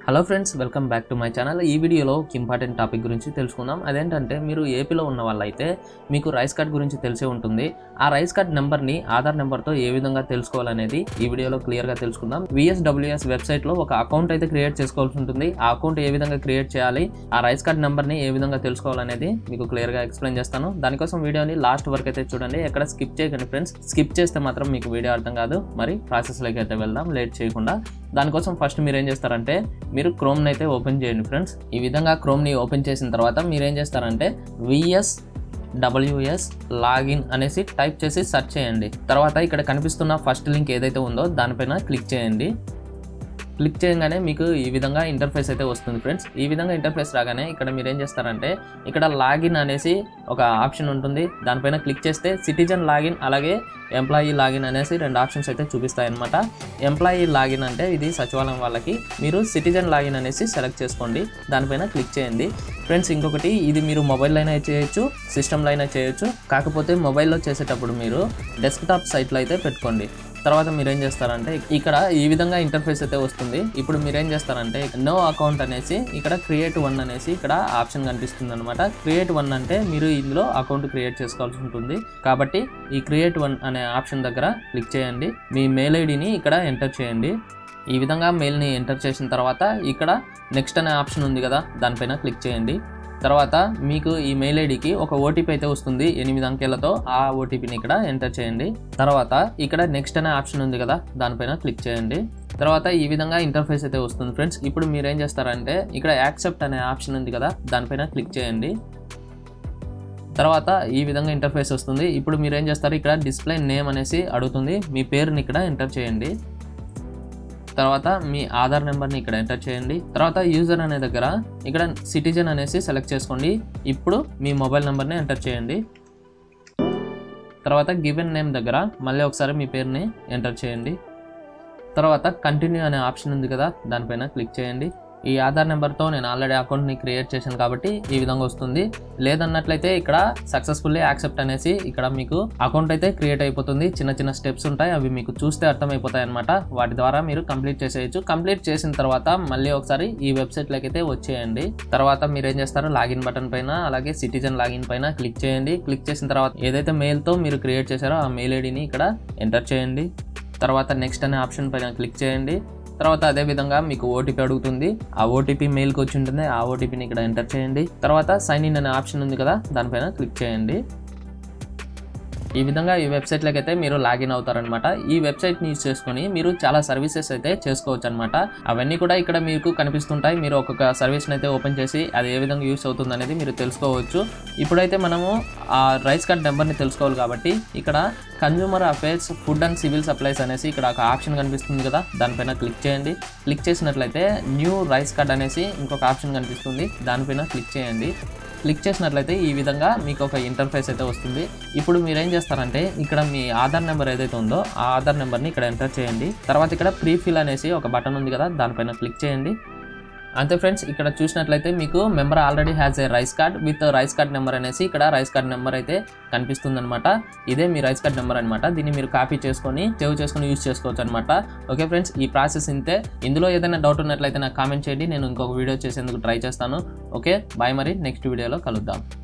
Hello friends, welcome back to my channel. ఈ వీడియోలో ఒక ఇంపార్టెంట్ టాపిక్ గురించి తెలుసుకుందాం. అదేంటంటే మీరు ఏపీలో ఉన్న వాళ్ళైతే మీకు రైస్ కార్డ్ గురించి తెలిసే ఉంటుంది. ఆ రైస్ కార్డ్ నెంబర్ని ఆధార్ నెంబర్తో ఏ విధంగా తెలుసుకోవాలనేది ఈ వీడియోలో క్లియర్గా తెలుసుకుందాం. VSWS వెబ్సైట్లో ఒక అకౌంట్ అయితే క్రియేట్ చేసుకోవాల్సి ఉంటుంది. ఆ అకౌంట్ ఏ విధంగా క్రియేట్ చేయాలి, ఆ రైస్ కార్డ్ నెంబర్ని ఏ విధంగా తెలుసుకోవాలనేది మీకు క్లియర్గా ఎక్స్ప్లెయిన్ చేస్తాను. దానికోసం వీడియోని లాస్ట్ వరకు అయితే చూడండి, ఎక్కడ స్కిప్ చేయకండి ఫ్రెండ్స్. స్కిప్ చేస్తే మాత్రం మీకు వీడియో అర్థం కాదు. మరి ప్రాసెస్లోకి అయితే వెళ్దాం లేట్ చేయకుండా. దానికోసం ఫస్ట్ మీరు ఏం చేస్తారంటే మీరు క్రోమ్ని అయితే ఓపెన్ చేయండి ఫ్రెండ్స్. ఈ విధంగా క్రోమ్ని ఓపెన్ చేసిన తర్వాత మీరు ఏం చేస్తారంటే VSWS లాగిన్ అనేసి టైప్ చేసి సెర్చ్ చేయండి. తర్వాత ఇక్కడ కనిపిస్తున్న ఫస్ట్ లింక్ ఏదైతే ఉందో దానిపైన క్లిక్ చేయండి. క్లిక్ చేయగానే మీకు ఈ విధంగా ఇంటర్ఫేస్ అయితే వస్తుంది ఫ్రెండ్స్. ఈ విధంగా ఇంటర్ఫేస్ రాగానే ఇక్కడ మీరు ఏం చేస్తారంటే ఇక్కడ లాగిన్ అనేసి ఒక ఆప్షన్ ఉంటుంది. దానిపైన క్లిక్ చేస్తే సిటిజన్ లాగిన్ అలాగే ఎంప్లాయీ లాగిన్ అనేసి రెండు ఆప్షన్స్ అయితే చూపిస్తాయి అన్నమాట. ఎంప్లాయీ లాగిన్ అంటే ఇది సచివాలయం వాళ్ళకి, మీరు సిటిజన్ లాగిన్ అనేసి సెలెక్ట్ చేసుకోండి, దానిపైన క్లిక్ చేయండి ఫ్రెండ్స్. ఇంకొకటి, ఇది మీరు మొబైల్లో అయినా చేయొచ్చు, సిస్టంలో అయినా చేయొచ్చు. కాకపోతే మొబైల్లో చేసేటప్పుడు మీరు డెస్క్టాప్ సైట్లో అయితే పెట్టుకోండి. తర్వాత మీరు ఏం చేస్తారంటే ఇక్కడ ఈ విధంగా ఇంటర్ఫేస్ అయితే వస్తుంది. ఇప్పుడు మీరు ఏం చేస్తారంటే నో అకౌంట్ అనేసి ఇక్కడ క్రియేట్ 1 అనేసి ఇక్కడ ఆప్షన్ కనిపిస్తుంది అనమాట. క్రియేట్ 1 అంటే మీరు ఇందులో అకౌంట్ క్రియేట్ చేసుకోవాల్సి ఉంటుంది. కాబట్టి ఈ క్రియేట్ 1 అనే ఆప్షన్ దగ్గర క్లిక్ చేయండి. మీ మెయిల్ ఐడిని ఇక్కడ ఎంటర్ చేయండి. ఈ విధంగా మెయిల్ని ఎంటర్ చేసిన తర్వాత ఇక్కడ నెక్స్ట్ అనే ఆప్షన్ ఉంది కదా, దానిపైన క్లిక్ చేయండి. తర్వాత మీకు ఈ మెయిల్ ఐడికి ఒక ఓటీపీ అయితే వస్తుంది 8 అంకెలతో. ఆ ఓటీపీని ఇక్కడ ఎంటర్ చేయండి. తర్వాత ఇక్కడ నెక్స్ట్ అనే ఆప్షన్ ఉంది కదా, దానిపైన క్లిక్ చేయండి. తర్వాత ఈ విధంగా ఇంటర్ఫేస్ అయితే వస్తుంది ఫ్రెండ్స్. ఇప్పుడు మీరు ఏం చేస్తారంటే ఇక్కడ యాక్సెప్ట్ అనే ఆప్షన్ ఉంది కదా, దానిపైన క్లిక్ చేయండి. తర్వాత ఈ విధంగా ఇంటర్ఫేస్ వస్తుంది. ఇప్పుడు మీరు ఏం చేస్తారు, ఇక్కడ డిస్ప్లే నేమ్ అనేసి అడుగుతుంది, మీ పేరుని ఇక్కడ ఎంటర్ చేయండి. తర్వాత మీ ఆధార్ నెంబర్ని ఇక్కడ ఎంటర్ చేయండి. తర్వాత యూజర్ అనే దగ్గర ఇక్కడ సిటిజన్ అనేసి సెలెక్ట్ చేసుకోండి. ఇప్పుడు మీ మొబైల్ నెంబర్ని ఎంటర్ చేయండి. తర్వాత గివెన్ నేమ్ దగ్గర మళ్ళీ ఒకసారి మీ పేరుని ఎంటర్ చేయండి. తర్వాత కంటిన్యూ అనే ఆప్షన్ ఉంది కదా, దానిపైన క్లిక్ చేయండి. ఈ ఆధార్ నెంబర్తో నేను ఆల్రెడీ అకౌంట్ని క్రియేట్ చేశాను కాబట్టి ఈ విధంగా వస్తుంది. లేదన్నట్లయితే ఇక్కడ సక్సెస్ఫుల్లీ యాక్సెప్ట్ అనేసి ఇక్కడ మీకు అకౌంట్ అయితే క్రియేట్ అయిపోతుంది. చిన్న చిన్న స్టెప్స్ ఉంటాయి, అవి మీకు చూస్తే అర్థమైపోతాయి అనమాట. వాటి ద్వారా మీరు కంప్లీట్ చేసేయచ్చు. కంప్లీట్ చేసిన తర్వాత మళ్ళీ ఒకసారి ఈ వెబ్సైట్లోకి అయితే వచ్చేయండి. తర్వాత మీరు ఏం చేస్తారు, లాగిన్ బటన్ పైన అలాగే సిటిజన్ లాగిన్ పైన క్లిక్ చేయండి. క్లిక్ చేసిన తర్వాత ఏదైతే మెయిల్తో మీరు క్రియేట్ చేశారో ఆ మెయిల్ ఐడిని ఇక్కడ ఎంటర్ చేయండి. తర్వాత నెక్స్ట్ అనే ఆప్షన్ పైన క్లిక్ చేయండి. తర్వాత అదే విధంగా మీకు ఓటీపీ అడుగుతుంది. ఆ ఓటీపీ మెయిల్కి వచ్చి ఉంటుంది, ఆ ఓటీపీని ఇక్కడ ఎంటర్ చేయండి. తర్వాత సైన్ ఇన్ అనే ఆప్షన్ ఉంది కదా, దానిపైన క్లిక్ చేయండి. ఈ విధంగా ఈ వెబ్సైట్లోకి అయితే మీరు లాగిన్ అవుతారనమాట. ఈ వెబ్సైట్ని యూజ్ చేసుకొని మీరు చాలా సర్వీసెస్ అయితే చేసుకోవచ్చు అనమాట. అవన్నీ కూడా ఇక్కడ మీకు కనిపిస్తుంటాయి. మీరు ఒక్కొక్క సర్వీస్ని అయితే ఓపెన్ చేసి అది ఏ విధంగా యూస్ అవుతుంది అనేది మీరు తెలుసుకోవచ్చు. ఇప్పుడైతే మనము ఆ రైస్ కార్డ్ నెంబర్ని తెలుసుకోవాలి కాబట్టి ఇక్కడ consumer affairs food and civil supplies అనేసి ఇక్కడ ఒక ఆప్షన్ కనిపిస్తుంది కదా, దానిపైన క్లిక్ చేయండి. క్లిక్ చేసినట్లయితే న్యూ రైస్ కార్డ్ అనేసి ఇంకొక ఆప్షన్ కనిపిస్తుంది, దానిపైన క్లిక్ చేయండి. క్లిక్ చేసినట్లయితే ఈ విధంగా మీకు ఒక ఇంటర్ఫేస్ అయితే వస్తుంది. ఇప్పుడు మీరు ఏం చేస్తారంటే ఇక్కడ మీ ఆధార్ నెంబర్ ఏదైతే ఉందో ఆ ఆధార్ నెంబర్ని ఇక్కడ ఎంటర్ చేయండి. తర్వాత ఇక్కడ ప్రీఫిల్ అనేసి ఒక బటన్ ఉంది కదా, దానిపైన క్లిక్ చేయండి. అంతే ఫ్రెండ్స్, ఇక్కడ చూసినట్లయితే మీకు member already has a rice card with rice card number అనేసి ఇక్కడ రైస్ కార్డ్ నెంబర్ అయితే కనిపిస్తుంది అనమాట. ఇదే మీ రైస్ కార్డ్ నెంబర్ అనమాట. దీన్ని మీరు కాపీ చేసుకొని సేవ్ చేసుకొని యూజ్ చేసుకోవచ్చు అనమాట. ఓకే ఫ్రెండ్స్, ఈ ప్రాసెస్ ఇంతే. ఇందులో ఏదైనా డౌట్ ఉన్నట్లయితే నాకు కామెంట్ చేయండి, నేను ఇంకొక వీడియో చేసేందుకు ట్రై చేస్తాను. ఓకే బాయ్, మరి నెక్స్ట్ వీడియోలో కలుద్దాం.